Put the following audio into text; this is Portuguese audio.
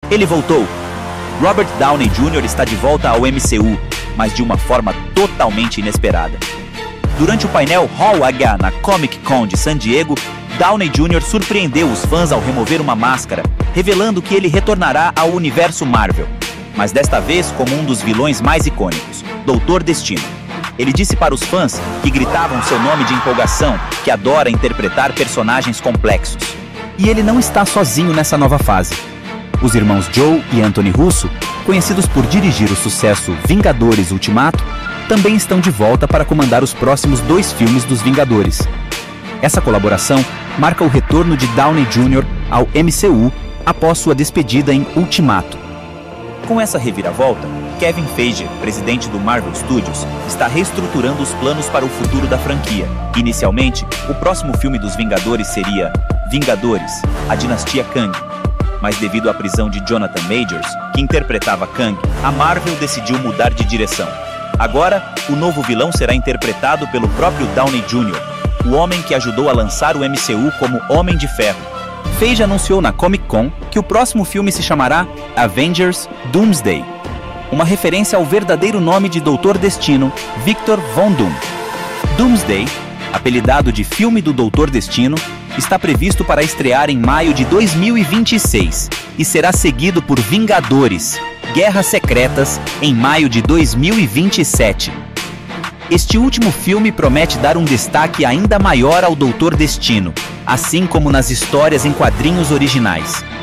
Ele voltou! Robert Downey Jr. está de volta ao MCU, mas de uma forma totalmente inesperada. Durante o painel Hall H na Comic Con de San Diego, Downey Jr. surpreendeu os fãs ao remover uma máscara, revelando que ele retornará ao universo Marvel, mas desta vez como um dos vilões mais icônicos, Doutor Destino. Ele disse para os fãs que gritavam seu nome de empolgação que adora interpretar personagens complexos. E ele não está sozinho nessa nova fase. Os irmãos Joe e Anthony Russo, conhecidos por dirigir o sucesso Vingadores Ultimato, também estão de volta para comandar os próximos 2 filmes dos Vingadores. Essa colaboração marca o retorno de Downey Jr. ao MCU após sua despedida em Ultimato. Com essa reviravolta, Kevin Feige, presidente do Marvel Studios, está reestruturando os planos para o futuro da franquia. Inicialmente, o próximo filme dos Vingadores seria Vingadores, a Dinastia Kang. Mas devido à prisão de Jonathan Majors, que interpretava Kang, a Marvel decidiu mudar de direção. Agora, o novo vilão será interpretado pelo próprio Downey Jr., o homem que ajudou a lançar o MCU como Homem de Ferro. Feige anunciou na Comic Con que o próximo filme se chamará Avengers Doomsday, uma referência ao verdadeiro nome de Doutor Destino, Victor Von Doom. Doomsday, apelidado de Filme do Doutor Destino, está previsto para estrear em maio de 2026 e será seguido por Vingadores, Guerras Secretas, em maio de 2027. Este último filme promete dar um destaque ainda maior ao Doutor Destino, assim como nas histórias em quadrinhos originais.